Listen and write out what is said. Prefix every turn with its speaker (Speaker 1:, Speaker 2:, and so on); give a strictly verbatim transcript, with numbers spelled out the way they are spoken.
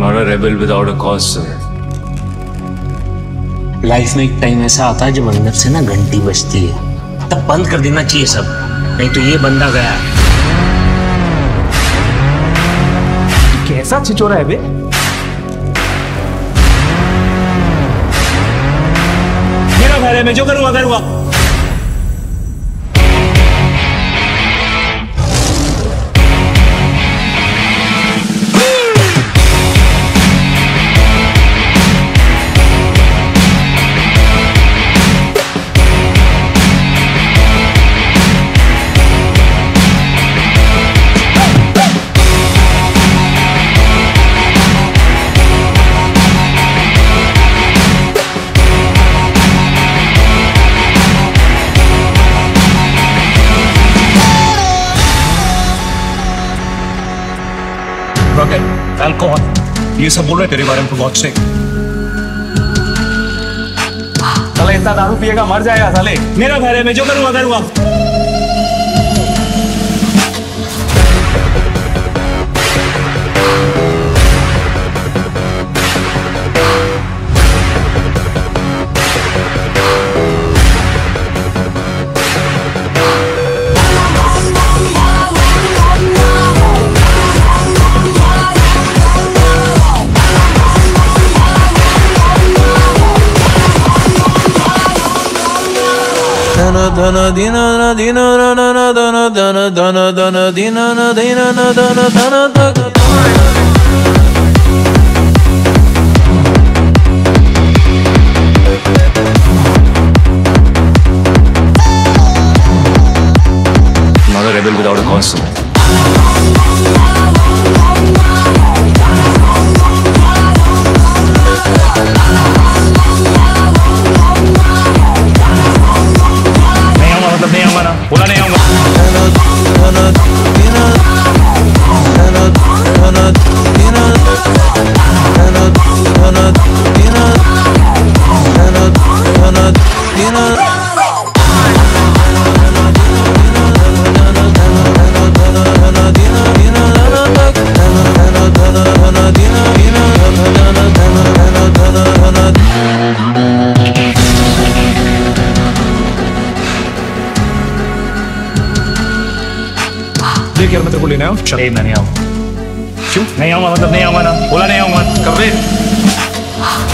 Speaker 1: Not a rebel without a cause, sir.
Speaker 2: Life में एक time ऐसा आता है जब अंदर से ना घंटी बजती है, तब बंद कर देना चाहिए सब, नहीं तो ये बंदा गया।
Speaker 3: कैसा छिचोरा है बे?
Speaker 2: मेरा घर है, मैं जो करूंगा करूंगा।
Speaker 3: अल्कोहल, ये सब बोल रहे तेरे बारे में तो बहुत से। साले इतना दारू पिएगा मर जाएगा साले।
Speaker 2: मेरा घर है, मैं जो करूंगा करूंगा।
Speaker 4: Dana dina na dina na na na dana dana dana dana dina na dina na dana dana dana.
Speaker 1: Not a rebel without a cause, sir.
Speaker 3: बोला नहीं आऊंगा।
Speaker 5: यार मैं तेरे को लेने आऊँ।
Speaker 3: चल मैं नहीं आऊँगा।
Speaker 5: क्यों
Speaker 3: नहीं आऊँगा? मतलब नहीं आऊँगा ना, बोला नहीं आऊँगा। कर दे।